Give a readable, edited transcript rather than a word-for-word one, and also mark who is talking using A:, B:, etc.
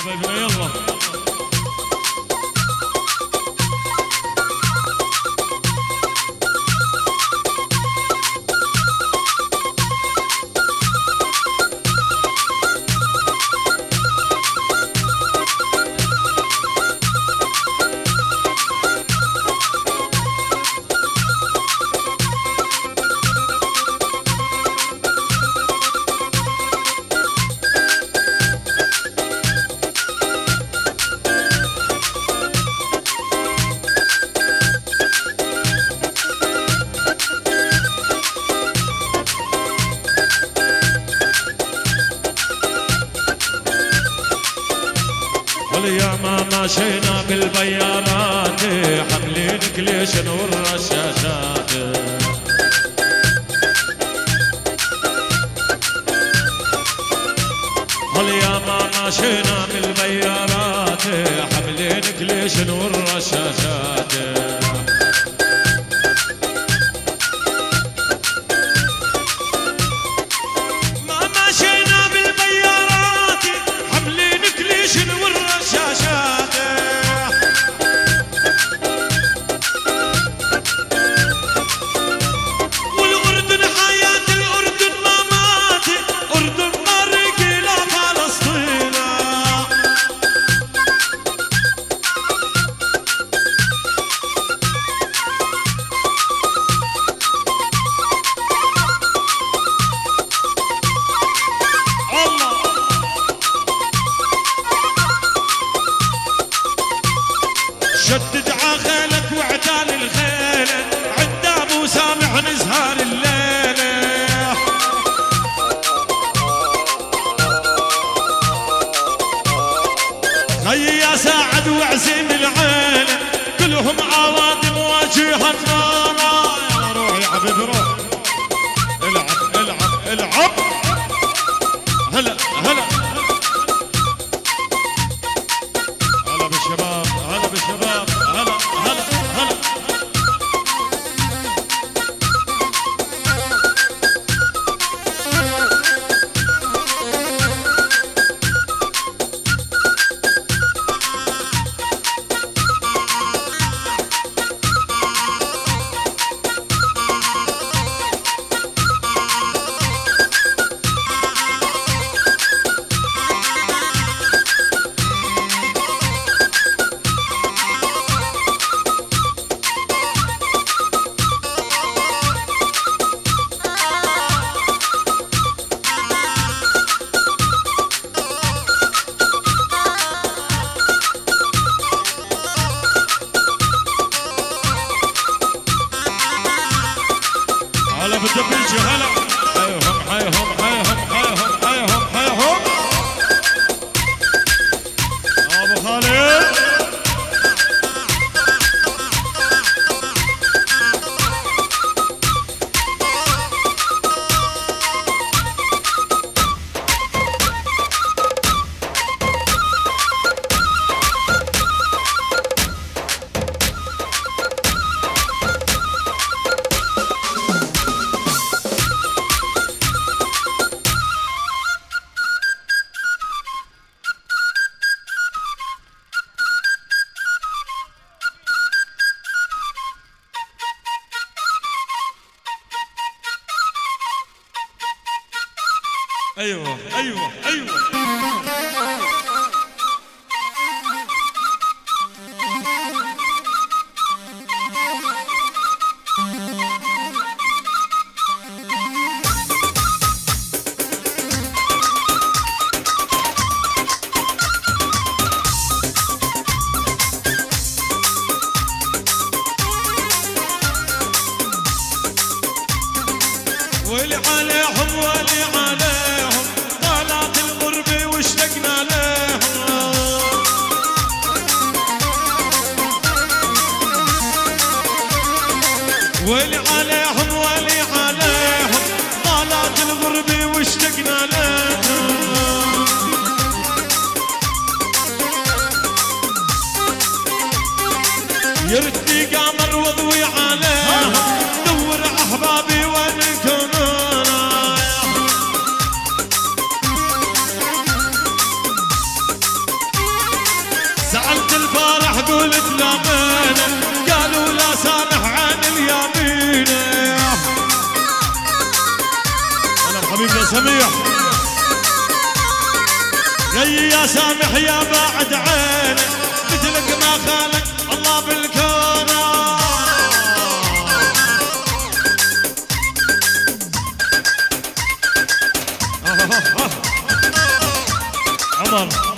A: حبايبنا يلا. واليوم ماشينا بالبيارات حاملين كليشن والرشاشات. واليوم ماشينا بالبيارات حاملين كليشن والرشاشات. شدد عخيلك وعتال الخيلة عند ابو سامح نزهار الليلة. خي يا ساعد وعزيم العيلة كلهم عواضم واجهة النار. يا روح يا حبيبي روح العب العب العب. هلا هلا هلا بالشباب هلا بالشباب هلا هلا هلا. هلا بالدبيجي هلا. حيهم حيهم حيهم حيهم حيهم حيهم ابو خالد. ايوه ايوه ايوه ولي عليهم ولي عليهم طالت الغربة واشتقنا لهم. ولي عليهم ولي عليهم طالت الغربة واشتقنا لهم. يردني قمر وضوي عليهم دور احبابي وين يكونون. الفرح قلت لا مانع، قالوا لا سامح عن اليمين. انا حبيبي يا سميح، جاي يا سامح يا بعد عينك، مثلك ما خالق الله بالكون. عمر